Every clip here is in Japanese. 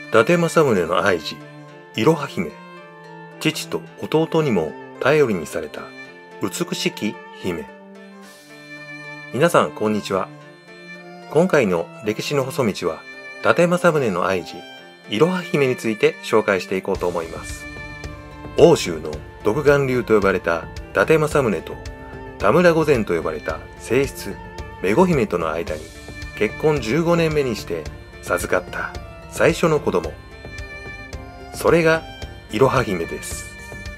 伊達政宗の愛子、いろは姫。父と弟にも頼りにされた美しき姫。皆さん、こんにちは。今回の歴史の細道は、伊達政宗の愛子、いろは姫について紹介していこうと思います。奥州の独眼竜と呼ばれた伊達政宗と田村御前と呼ばれた正室、めご姫との間に結婚15年目にして授かった最初の子供。それがいろは姫です。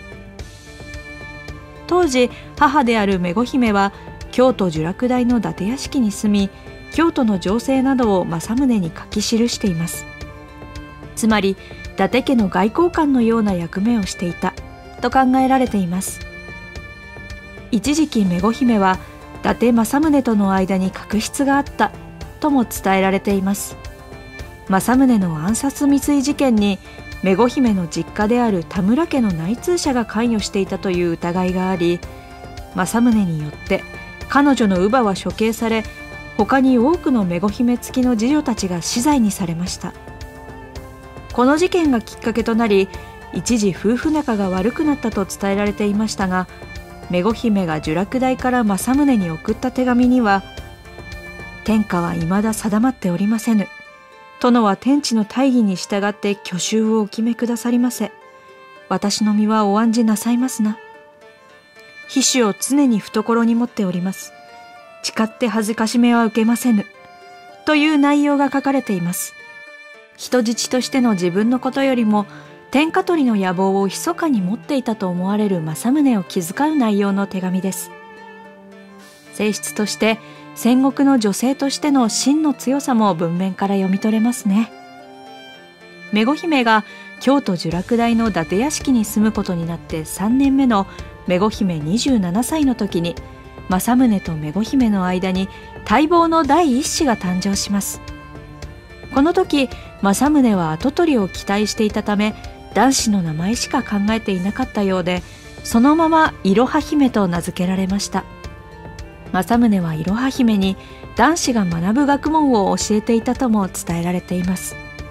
当時、母であるめご姫は京都聚楽大の伊達屋敷に住み、京都の情勢などを政宗に書き記しています。つまり、伊達家の外交官のような役目をしていたと考えられています。一時期めご姫は伊達政宗との間に確執があったとも伝えられています。政宗の暗殺未遂事件にめご姫の実家である田村家の内通者が関与していたという疑いがあり、政宗によって彼女の乳母は処刑され、他に多くのめご姫付きの次女たちが死罪にされました。この事件がきっかけとなり、一時夫婦仲が悪くなったと伝えられていましたが、めご姫が聚楽大から政宗に送った手紙には、天下は未だ定まっておりませぬ。殿は天地の大義に従って去就をお決めくださりませ。私の身はお案じなさいますな。秘書を常に懐に持っております。誓って恥ずかしめは受けませぬ。という内容が書かれています。人質としての自分のことよりも、天下取りの野望を密かに持っていたと思われる政宗を気遣う内容の手紙です。正室として戦国の女性としての真の強さも文面から読み取れますね。めご姫が京都聚楽大の伊達屋敷に住むことになって3年目のめご姫27歳の時に、政宗とめご姫の間に待望の第一子が誕生します。この時、政宗は跡取りを期待していたため、男子の名前しか考えていなかったようで、そのままいろは姫と名付けられました。政宗はいろは姫に男子が学ぶ学問を教えていたとも伝えられています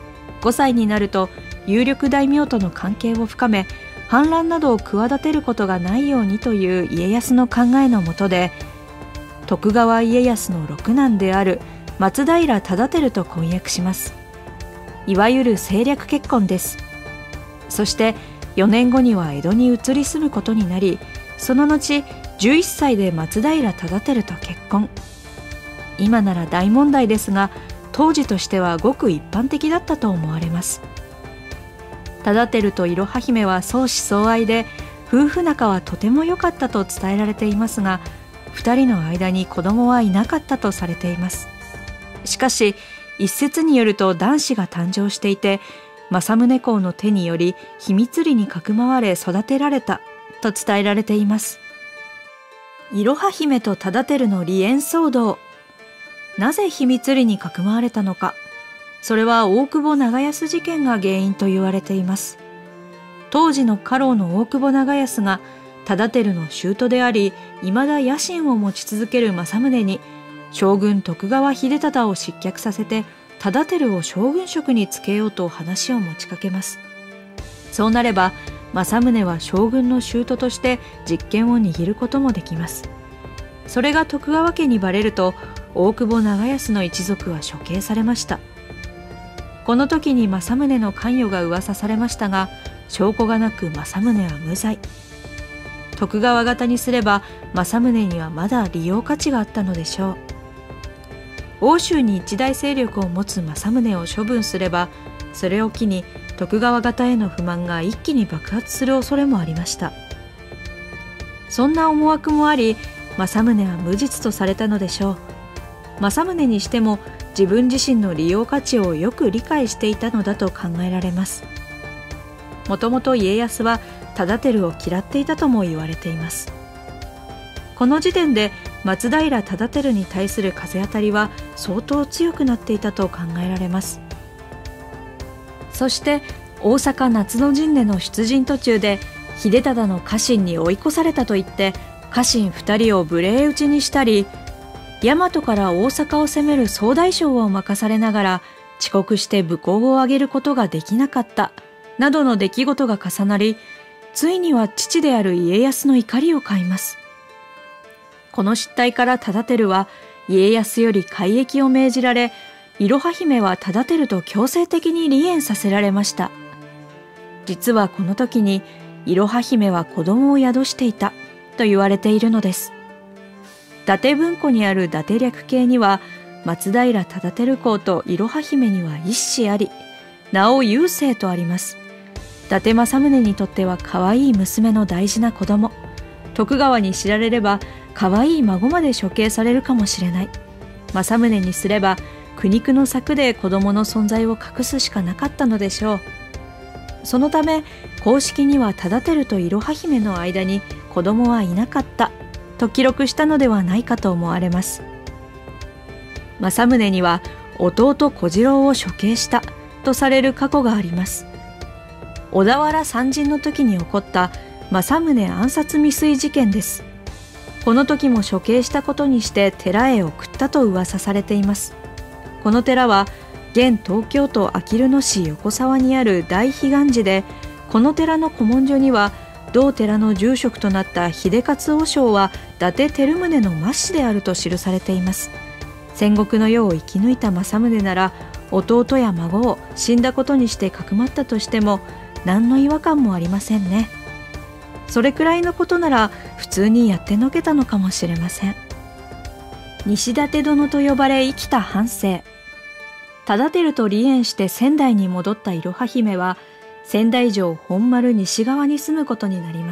。5歳になると有力大名との関係を深め、反乱などを企てることがないようにという家康の考えのもとで、徳川家康の六男である松平忠輝と婚約します。いわゆる政略結婚です。そして4年後には江戸に移り住むことになり、その後11歳で松平忠輝と結婚。今なら大問題ですが、当時としてはごく一般的だったと思われます。忠輝といろは姫は相思相愛で、夫婦仲はとても良かったと伝えられていますが、2人の間に子供はいなかったとされています。しかし一説によると男子が誕生していて、政宗公の手により秘密裏にかくまわれ育てられたと伝えられています。いろは姫と忠輝の離縁騒動。なぜ秘密裏にかくまわれたのか。それは大久保長安事件が原因と言われています。当時の家老の大久保長安が忠輝の舅であり、未だ野心を持ち続ける政宗に、将軍徳川秀忠を失脚させて忠輝を将軍職につけようと話を持ちかけます。そうなれば政宗は将軍の舅として実権を握ることもできます。それが徳川家にバレると、大久保長安の一族は処刑されました。この時に政宗の関与が噂されましたが、証拠がなく政宗は無罪。徳川方にすれば政宗にはまだ利用価値があったのでしょう。欧州に一大勢力を持つ政宗を処分すれば、それを機に徳川方への不満が一気に爆発する恐れもありました。そんな思惑もあり、政宗は無実とされたのでしょう。政宗にしても自分自身の利用価値をよく理解していたのだと考えられます。もともと家康は忠輝を嫌っていたとも言われています。この時点で松平忠輝に対する風当たりは相当強くなっていたと考えられます。そして大阪夏の陣での出陣途中で秀忠の家臣に追い越されたと言って家臣2人を無礼討ちにしたり、大和から大阪を攻める総大将を任されながら遅刻して武功を挙げることができなかったなどの出来事が重なり、ついには父である家康の怒りを買います。この失態から忠輝は家康より改易を命じられ、いろは姫は忠輝と強制的に離縁させられました。実はこの時にいろは姫は子供を宿していたと言われているのです。伊達文庫にある伊達略形には、松平忠輝公といろは姫には一子あり、名を雄星とあります。伊達政宗にとっては可愛い娘の大事な子供。徳川に知られれば可愛い孫まで処刑されるかもしれない。政宗にすれば苦肉の策で子供の存在を隠すしかなかったのでしょう。そのため公式には忠輝といろは姫の間に子供はいなかったと記録したのではないかと思われます。政宗には弟小次郎を処刑したとされる過去があります。小田原参陣の時に起こった政宗暗殺未遂事件です。この時も処刑したことにして寺へ送ったと噂されています。この寺は現東京都あきる野市横沢にある大悲願寺で、この寺の古文書には同寺の住職となった秀勝和尚は伊達照宗の末子であると記されています。戦国の世を生き抜いた政宗なら、弟や孫を死んだことにしてかくまったとしても何の違和感もありませんね。それくらいのことなら普通にやってのけたのかもしれません。西舘殿と呼ばれ生きた半生。忠輝と離縁して仙台に戻ったいろは姫は、仙台城本丸西側に住むことになります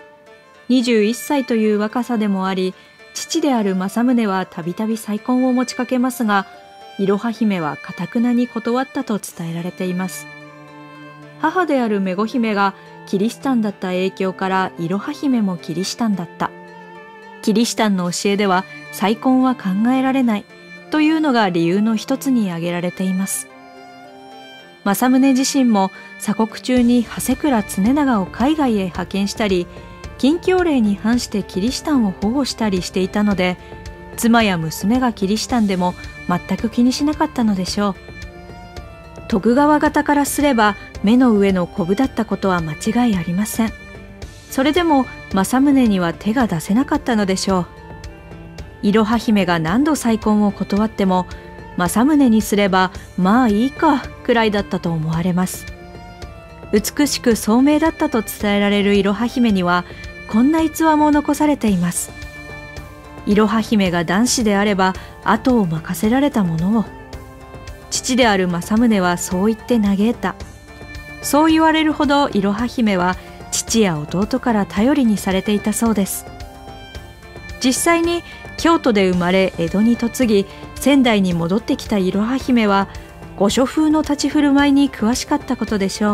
。21歳という若さでもあり、父である政宗はたびたび再婚を持ちかけますが、いろは姫は頑なに断ったと伝えられています。母であるめご姫がキリシタンだった影響から、いろは姫もキリシタンだった。キリシタンの教えでは再婚は考えられないというのが理由の一つに挙げられています。政宗自身も鎖国中に長谷倉常長を海外へ派遣したり、禁教令に反してキリシタンを保護したりしていたので、妻や娘がキリシタンでも全く気にしなかったのでしょう。徳川方からすれば目の上のコブだったことは間違いありません。それでも政宗には手が出せなかったのでしょう。いろは姫が何度再婚を断っても、政宗にすればまあいいかくらいだったと思われます。美しく聡明だったと伝えられるいろは姫にはこんな逸話も残されています。いろは姫が男子であれば後を任せられたものを、父である政宗はそう言って嘆いた。そう言われるほどいろは姫は父や弟から頼りにされていたそうです。実際に京都で生まれ江戸に嫁ぎ、仙台に戻ってきたいろは姫は御所風の立ち振る舞いに詳しかったことでしょう。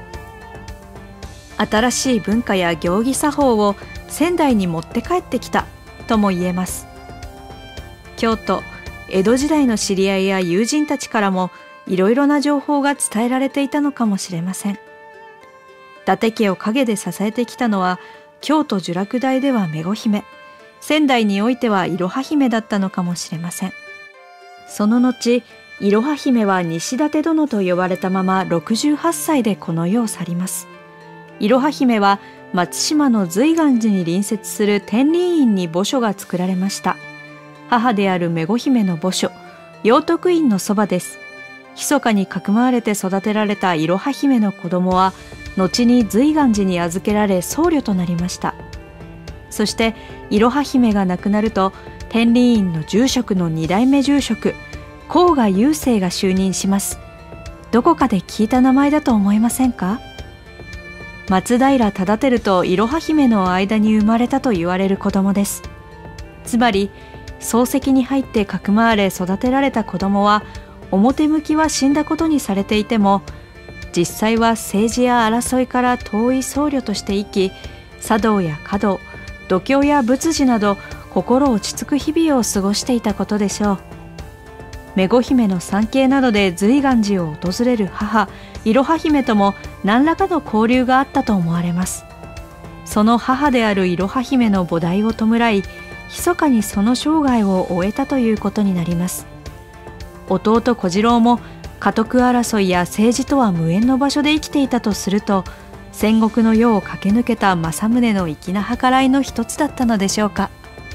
新しい文化や行儀作法を仙台に持って帰ってきたとも言えます。京都、江戸時代の知り合いや友人たちからもいろいろな情報が伝えられていたのかもしれません。伊達家を陰で支えてきたのは、京都聚楽大ではめご姫、仙台においてはいろは姫だったのかもしれません。その後、いろは姫は西舘殿と呼ばれたまま68歳でこの世を去ります。いろは姫は松島の瑞岩寺に隣接する天林院に墓所が作られました。母であるめご姫の墓所、陽徳院のそばです。密かにかくまわれて育てられたいろは姫の子供は、後に瑞岩寺に預けられ僧侶となりました。そしていろは姫が亡くなると、天林院の住職の2代目住職、甲賀雄星が就任します。どこかで聞いた名前だと思いませんか？松平忠輝といろは姫の間に生まれたと言われる子供です。つまり漱石に入ってかくまわれ育てられた子供は、表向きは死んだことにされていても、実際は政治や争いから遠い僧侶として生き、茶道や華道、度胸や仏事など心落ち着く日々を過ごしていたことでしょう。めご姫の参詣などで瑞岩寺を訪れる母いろは姫とも何らかの交流があったと思われます。その母であるいろは姫の菩提を弔い、密かにその生涯を終えたということになります。弟小次郎も家督争いや政治とは無縁の場所で生きていたとすると、戦国の世を駆け抜けた政宗の粋な計らいの一つだったのでしょうか。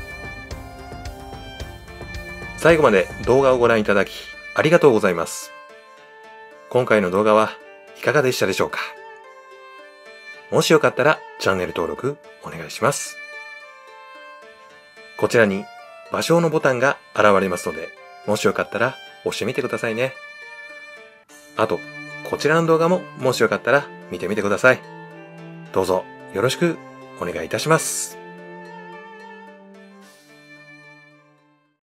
最後まで動画をご覧いただきありがとうございます。今回の動画はいかがでしたでしょうか。もしよかったらチャンネル登録お願いします。こちらに場所のボタンが現れますので、もしよかったら押してみてくださいね。あと、こちらの動画ももしよかったら見てみてください。どうぞよろしくお願いいたします。